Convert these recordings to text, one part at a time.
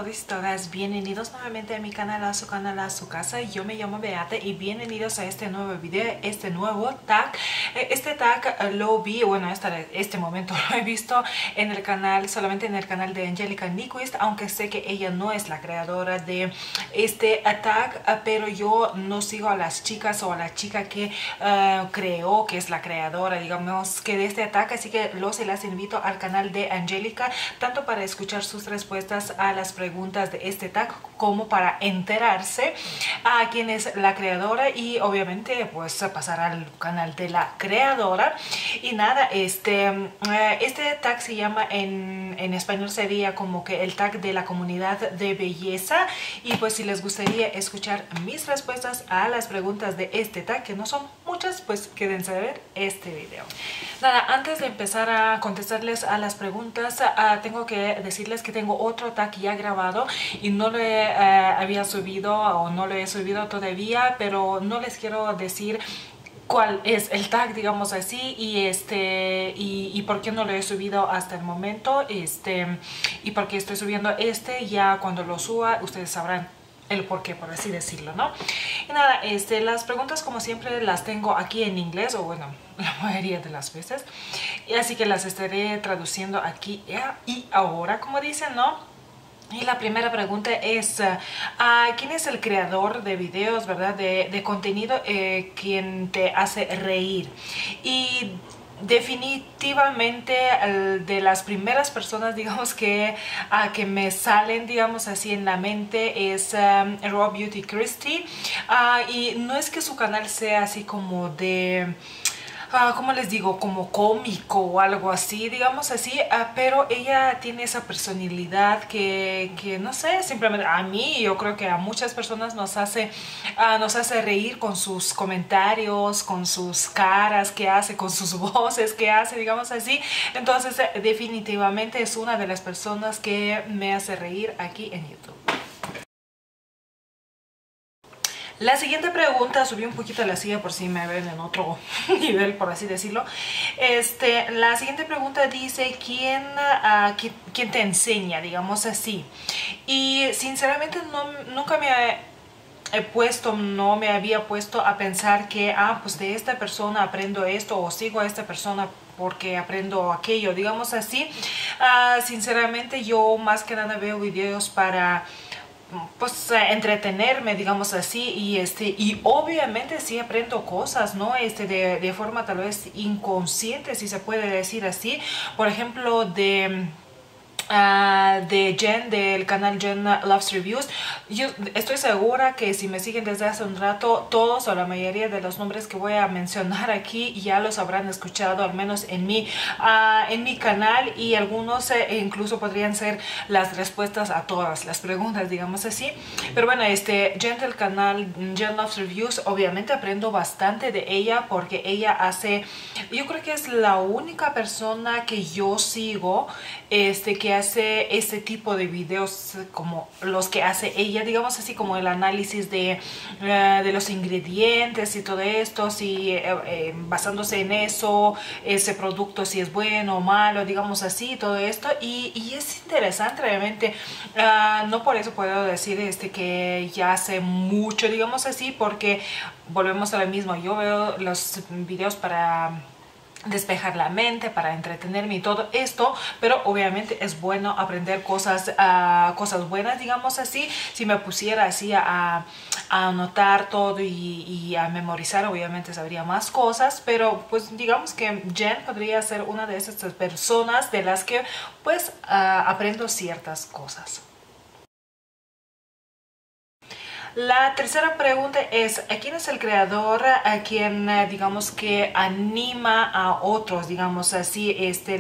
todos y todas, bienvenidos nuevamente a mi canal, a su canal, a su casa. Yo me llamo Beata y bienvenidos a este nuevo video, este nuevo tag. Este tag lo vi, bueno, este momento lo he visto en el canal, solamente en el canal de Angelica Nyquist, aunque sé que ella no es la creadora de este tag, pero yo no sigo a las chicas o a la chica que creó, que es la creadora, digamos, que de este tag, así que los y las invito al canal de Angelica, tanto para escuchar sus respuestas a las preguntas de este tag como para enterarse a quién es la creadora y obviamente pues pasar al canal de la creadora. Y nada, este tag se llama en español, sería como que el tag de la comunidad de belleza. Y pues si les gustaría escuchar mis respuestas a las preguntas de este tag, que no son muchas, pues quédense a ver este video. Nada, antes de empezar a contestarles a las preguntas, tengo que decirles que tengo otro tag ya grabado y no lo había subido o no lo he subido todavía, pero no les quiero decir cuál es el tag, digamos así, y por qué no lo he subido hasta el momento, y por qué estoy subiendo ya cuando lo suba ustedes sabrán el por qué, por así decirlo, ¿no? Y nada, las preguntas como siempre las tengo aquí en inglés, o bueno, la mayoría de las veces, y así que las estaré traduciendo aquí y ahora, como dicen, ¿no? Y la primera pregunta es, ¿quién es el creador de videos, verdad, de contenido, quien te hace reír? Y definitivamente de las primeras personas, digamos, que me salen, digamos así, en la mente es Raw Beauty Kristi. Y no es que su canal sea así como de... ¿cómo les digo? Como cómico o algo así, digamos así, pero ella tiene esa personalidad que no sé, simplemente a mí, yo creo que a muchas personas nos hace reír con sus comentarios, con sus caras que hace, con sus voces que hace, digamos así. Entonces definitivamente es una de las personas que me hace reír aquí en YouTube. La siguiente pregunta, subí un poquito la silla por si me ven en otro nivel, por así decirlo. La siguiente pregunta dice, ¿quién te enseña? Digamos así. Y sinceramente nunca no me había puesto a pensar que, pues de esta persona aprendo esto, o sigo a esta persona porque aprendo aquello, digamos así. Sinceramente yo más que nada veo videos para... pues entretenerme, digamos así, y obviamente sí aprendo cosas, ¿no? De forma tal vez inconsciente, si se puede decir así. Por ejemplo, de Jen, del canal Jen Loves Reviews. Yo estoy segura que si me siguen desde hace un rato, todos o la mayoría de los nombres que voy a mencionar aquí ya los habrán escuchado, al menos en mi canal, y algunos incluso podrían ser las respuestas a todas las preguntas, digamos así. Pero bueno, Jen del canal Jen Loves Reviews, obviamente aprendo bastante de ella porque ella hace, yo creo que es la única persona que yo sigo que hace este tipo de videos como los que hace ella, digamos así, como el análisis de los ingredientes y todo esto, si basándose en eso, ese producto si es bueno o malo, digamos así, todo esto, y es interesante realmente. No por eso puedo decir que ya hace mucho, digamos así, porque volvemos a lo mismo. Yo veo los videos para despejar la mente, para entretenerme y todo esto, pero obviamente es bueno aprender cosas buenas, digamos así. Si me pusiera así a anotar todo y a memorizar, obviamente sabría más cosas, pero pues digamos que Jen podría ser una de esas personas de las que pues aprendo ciertas cosas. La tercera pregunta es, ¿quién es el creador a quien, digamos, que anima a otros, digamos así,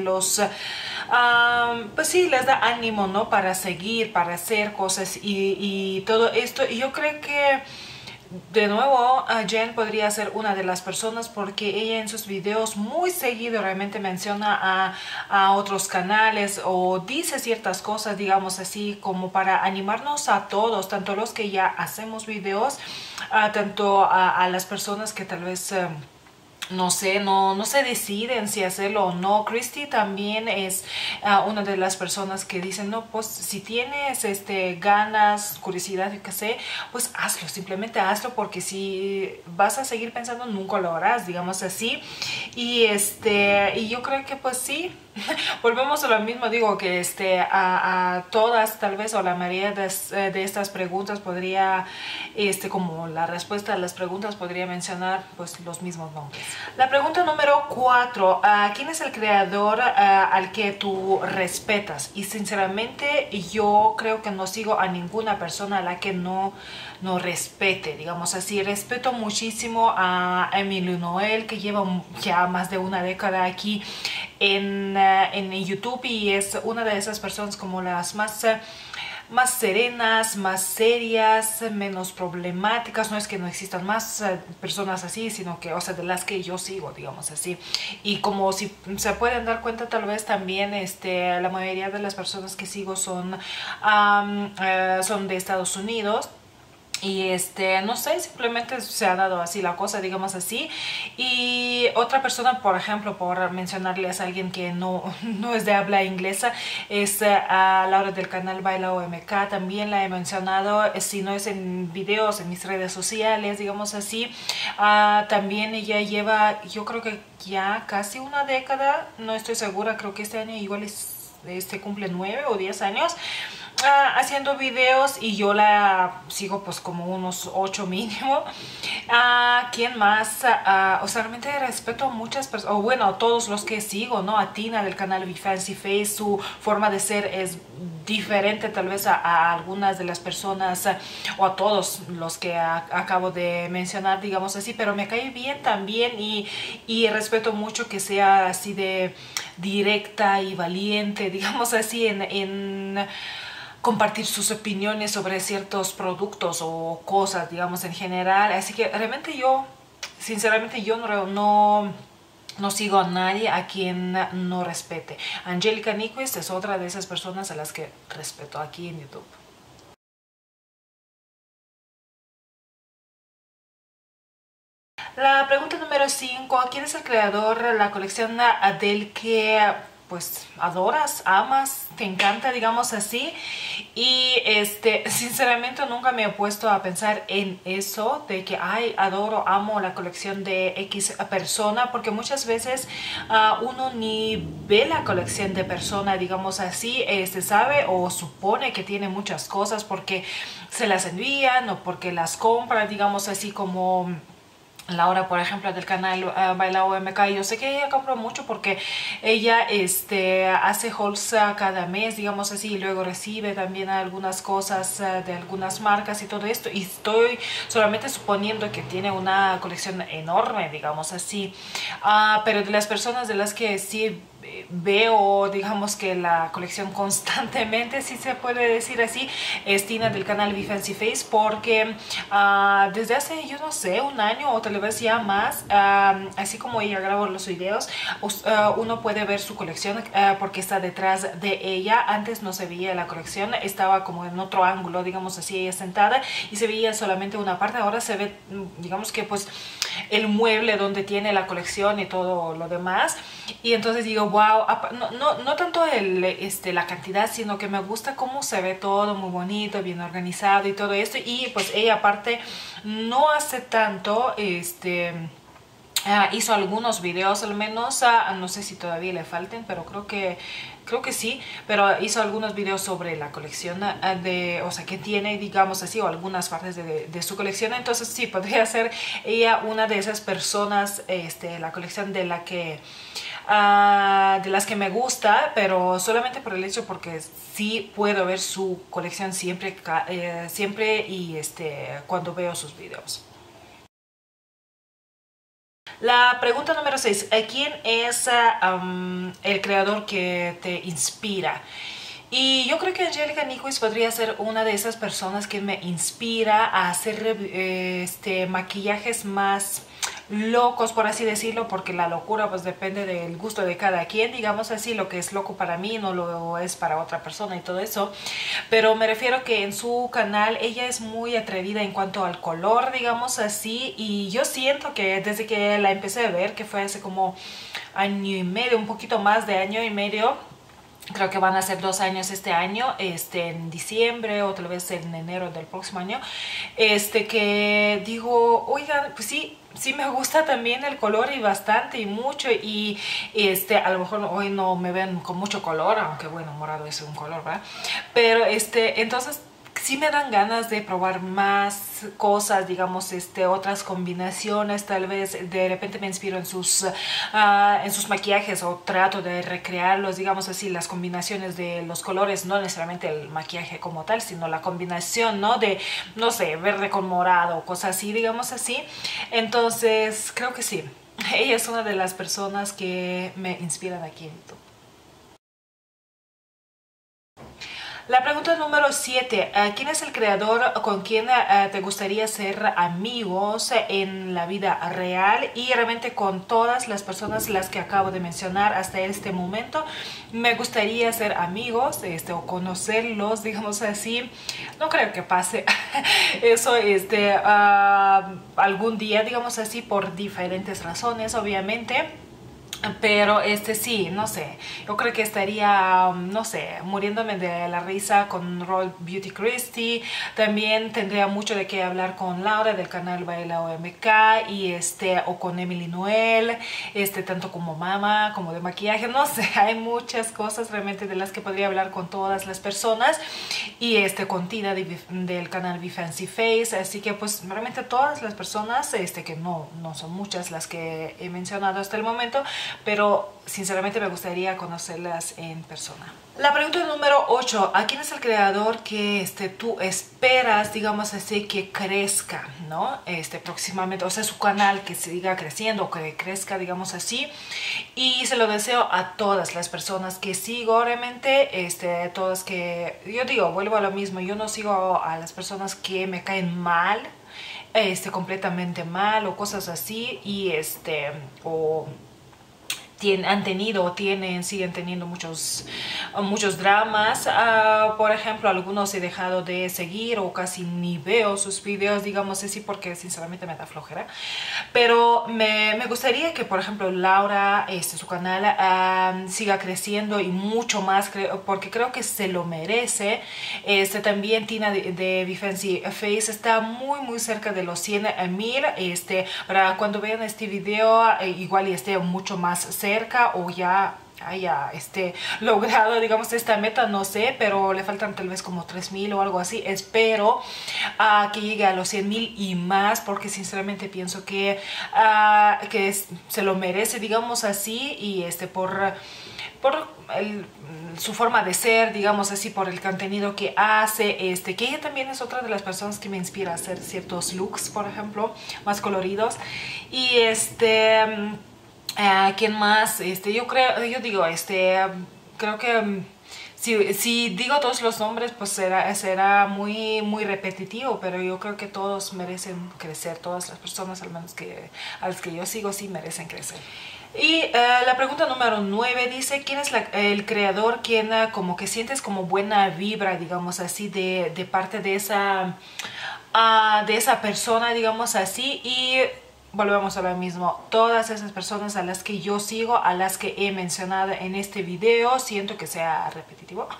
pues sí, les da ánimo, ¿no? Para seguir, para hacer cosas y todo esto. Y yo creo que de nuevo, Jen podría ser una de las personas porque ella en sus videos muy seguido realmente menciona a otros canales o dice ciertas cosas, digamos así, como para animarnos a todos, tanto los que ya hacemos videos, tanto a las personas que tal vez no sé, no se deciden si hacerlo o no. Christy también es una de las personas que dicen, no, pues si tienes ganas, curiosidad, yo qué sé, pues hazlo, simplemente hazlo, porque si vas a seguir pensando nunca lo harás, digamos así. Y yo creo que pues sí. Volvemos a lo mismo, digo que a todas tal vez, o la mayoría de estas preguntas podría, como la respuesta a las preguntas podría mencionar pues los mismos nombres. La pregunta número 4, ¿quién es el creador al que tú respetas? Y sinceramente yo creo que no sigo a ninguna persona a la que no respete, digamos así. Respeto muchísimo a Emily Noel, que lleva ya más de una década aquí en YouTube, y es una de esas personas como las más serenas, más serias, menos problemáticas. No es que no existan más personas así, sino que, o sea, de las que yo sigo, digamos así. Y como si se pueden dar cuenta, tal vez también la mayoría de las personas que sigo son de Estados Unidos. Y no sé, simplemente se ha dado así la cosa, digamos así. Y otra persona, por ejemplo, por mencionarles a alguien que no es de habla inglesa, es a Laura del canal Baila OMK. También la he mencionado, si no es en videos, en mis redes sociales, digamos así. También ella lleva, yo creo que ya casi una década, no estoy segura, creo que este año igual cumple 9 o 10 años haciendo videos, y yo la sigo pues como unos 8 mínimo. ¿Quién más? O sea, realmente respeto a muchas personas, o bueno, a todos los que sigo, ¿no? A Tina del canal Be Fancy Face, su forma de ser es diferente tal vez a algunas de las personas o a todos los que acabo de mencionar, digamos así, pero me cae bien también, y respeto mucho que sea así de directa y valiente, digamos así, en compartir sus opiniones sobre ciertos productos o cosas, digamos, en general. Así que realmente yo, sinceramente, yo no sigo a nadie a quien no respete. Angélica Nyquist es otra de esas personas a las que respeto aquí en YouTube. La pregunta número 5, ¿quién es el creador de la colección del que pues adoras, amas, te encanta, digamos así? Y sinceramente nunca me he puesto a pensar en eso de que ay, adoro, amo la colección de X persona, porque muchas veces uno ni ve la colección de persona, digamos así, se sabe o supone que tiene muchas cosas porque se las envían o porque las compra, digamos así, como Laura, por ejemplo, del canal Baila OMK. Yo sé que ella compra mucho porque ella hace hauls cada mes, digamos así, y luego recibe también algunas cosas de algunas marcas y todo esto. Y estoy solamente suponiendo que tiene una colección enorme, digamos así. Pero de las personas de las que sí veo, digamos que la colección constantemente, si se puede decir así, es Tina del canal Be Fancy Face, porque desde hace, yo no sé, un año o tal vez ya más, así como ella graba los videos, uno puede ver su colección porque está detrás de ella. Antes no se veía la colección, estaba como en otro ángulo, digamos así, ella sentada, y se veía solamente una parte. Ahora se ve, digamos que pues el mueble donde tiene la colección y todo lo demás. Y entonces digo, wow, no tanto la cantidad, sino que me gusta cómo se ve todo muy bonito, bien organizado y todo esto. Y pues ella aparte no hace tanto, hizo algunos videos al menos, no sé si todavía le falten, pero creo que sí, pero hizo algunos videos sobre la colección o sea, que tiene, digamos así, o algunas partes de su colección. Entonces sí, podría ser ella una de esas personas, la colección de las que me gusta, pero solamente por el hecho porque sí puedo ver su colección siempre, siempre, y cuando veo sus videos. La pregunta número 6. ¿Quién es el creador que te inspira? Y yo creo que Angélica Nyquist podría ser una de esas personas que me inspira a hacer maquillajes más locos, por así decirlo, porque la locura pues depende del gusto de cada quien, digamos así. Lo que es loco para mí no lo es para otra persona y todo eso, pero me refiero que en su canal ella es muy atrevida en cuanto al color, digamos así, y yo siento que desde que la empecé a ver, que fue hace como año y medio, un poquito más de año y medio, creo que van a ser 2 años este año, en diciembre o tal vez en enero del próximo año, que digo, oigan, pues sí, sí me gusta también el color y bastante y mucho, y a lo mejor hoy no me ven con mucho color, aunque bueno, morado es un color, ¿verdad? Pero entonces sí me dan ganas de probar más cosas, digamos, otras combinaciones. Tal vez de repente me inspiro en sus maquillajes o trato de recrearlos, digamos así, las combinaciones de los colores, no necesariamente el maquillaje como tal, sino la combinación, ¿no? De, no sé, verde con morado, cosas así, digamos así. Entonces, creo que sí. Ella es una de las personas que me inspiran aquí en YouTube. La pregunta número 7. ¿Quién es el creador con quien te gustaría ser amigos en la vida real? Y realmente con todas las personas las que acabo de mencionar hasta este momento, me gustaría ser amigos o conocerlos, digamos así. No creo que pase eso algún día, digamos así, por diferentes razones, obviamente. Pero sí, no sé, yo creo que estaría, no sé, muriéndome de la risa con Roll Beauty Christie. También tendría mucho de qué hablar con Laura del canal Baila OMK y o con Emily Noel, tanto como mamá, como de maquillaje, no sé, hay muchas cosas realmente de las que podría hablar con todas las personas. Y con Tina del canal Be Fancy Face, así que pues realmente todas las personas, que no son muchas las que he mencionado hasta el momento, pero sinceramente me gustaría conocerlas en persona. La pregunta número 8. ¿A quién es el creador que tú esperas, digamos así, que crezca, ¿no? Próximamente, o sea, su canal que siga creciendo, que crezca, digamos así. Y se lo deseo a todas las personas que sigo, realmente, todas que, yo digo, vuelvo a lo mismo, yo no sigo a las personas que me caen mal, completamente mal o cosas así, y o han tenido o siguen teniendo muchos dramas. Por ejemplo, algunos he dejado de seguir o casi ni veo sus videos, digamos así, porque sinceramente me da flojera. Pero me gustaría que, por ejemplo, Laura, su canal siga creciendo y mucho más, porque creo que se lo merece. También Tina de Be Fancy Face está muy cerca de los 100,000. Para cuando vean este video, igual y esté mucho más cerca o ya haya logrado, digamos, esta meta, no sé, pero le faltan tal vez como 3,000 o algo así. Espero que llegue a los 100,000 y más, porque sinceramente pienso que se lo merece, digamos así, y por su forma de ser, digamos así, por el contenido que hace, que ella también es otra de las personas que me inspira a hacer ciertos looks, por ejemplo, más coloridos. Y ¿quién más? Yo digo, creo que si digo todos los nombres, pues será muy repetitivo, pero yo creo que todos merecen crecer, todas las personas, al menos a las que yo sigo, sí merecen crecer. Y la pregunta número 9 dice, ¿quién es el creador quien como que sientes como buena vibra, digamos así, de parte de esa persona, digamos así? Y volvemos a lo mismo, todas esas personas a las que yo sigo, a las que he mencionado en este video, siento que sea repetitivo,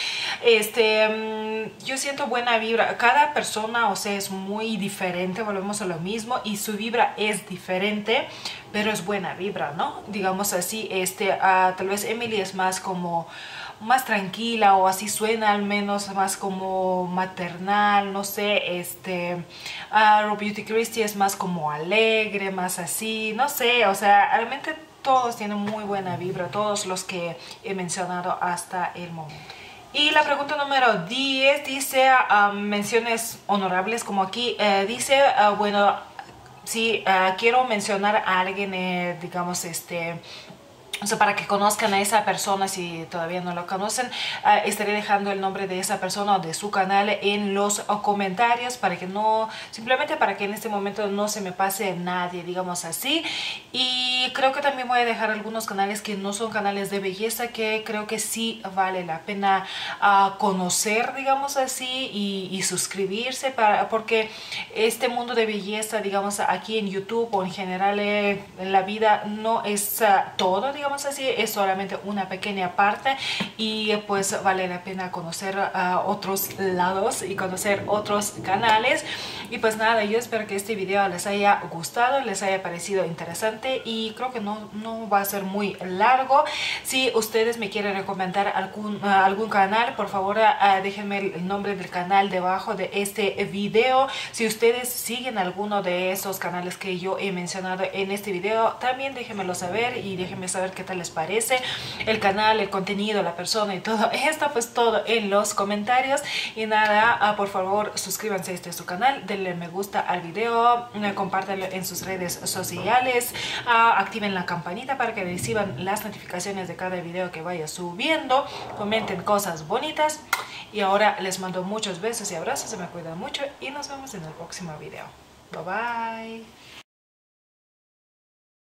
yo siento buena vibra. Cada persona, o sea, es muy diferente, volvemos a lo mismo, y su vibra es diferente, pero es buena vibra, ¿no? Digamos así, tal vez Emily es más como más tranquila, o así suena al menos, más como maternal, no sé. Roll Beauty Christie es más como alegre, más así, no sé, o sea, realmente todos tienen muy buena vibra, todos los que he mencionado hasta el momento. Y la pregunta número 10 dice, menciones honorables, como aquí dice, bueno, sí, quiero mencionar a alguien, digamos, O sea, para que conozcan a esa persona, si todavía no lo conocen, estaré dejando el nombre de esa persona o de su canal en los comentarios para que no, simplemente para que en este momento no se me pase nadie, digamos así. Y creo que también voy a dejar algunos canales que no son canales de belleza, que creo que sí vale la pena conocer, digamos así, y suscribirse, porque este mundo de belleza, digamos, aquí en YouTube o en general en la vida no es todo, digamos así, es solamente una pequeña parte, y pues vale la pena conocer otros lados y conocer otros canales. Y pues nada, yo espero que este video les haya gustado, les haya parecido interesante, y creo que no va a ser muy largo. Si ustedes me quieren recomendar algún canal, por favor déjenme el nombre del canal debajo de este video. Si ustedes siguen alguno de esos canales que yo he mencionado en este video, también déjenmelo saber, y déjenme saber qué tal les parece el canal, el contenido, la persona y todo esto, pues todo en los comentarios. Y nada, por favor suscríbanse a este su canal, denle me gusta al video, compártanlo en sus redes sociales, activen la campanita para que reciban las notificaciones de cada video que vaya subiendo, comenten cosas bonitas. Y ahora les mando muchos besos y abrazos, se me cuidan mucho, y nos vemos en el próximo video. Bye bye.